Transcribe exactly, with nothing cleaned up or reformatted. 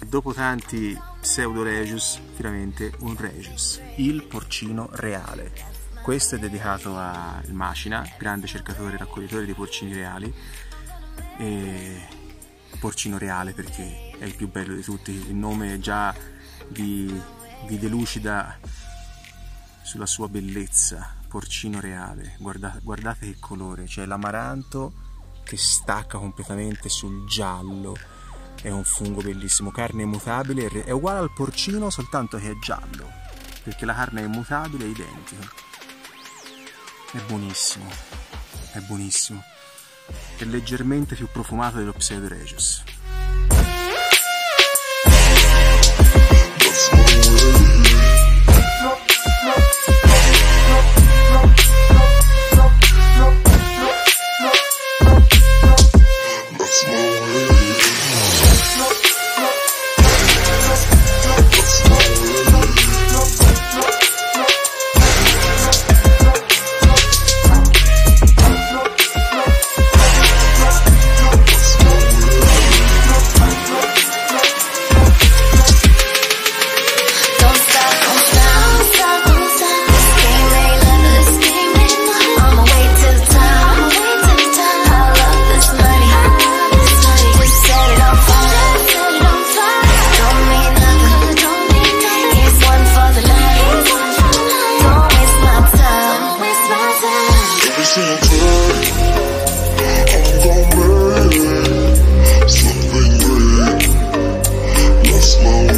dopo tanti pseudo regius, finalmente un regius, il porcino reale. Questo è dedicato al Macina, grande cercatore e raccoglitore di porcini reali. E porcino reale perché è il più bello di tutti, il nome già vi, vi delucida sulla sua bellezza. Porcino reale, guardate, guardate che colore, c'è l'amaranto che stacca completamente sul giallo, è un fungo bellissimo, carne immutabile, è uguale al porcino soltanto che è giallo, perché la carne è immutabile, è identica, è buonissimo, è buonissimo, è leggermente più profumato dello Pseudo Regius. Something great, let's slow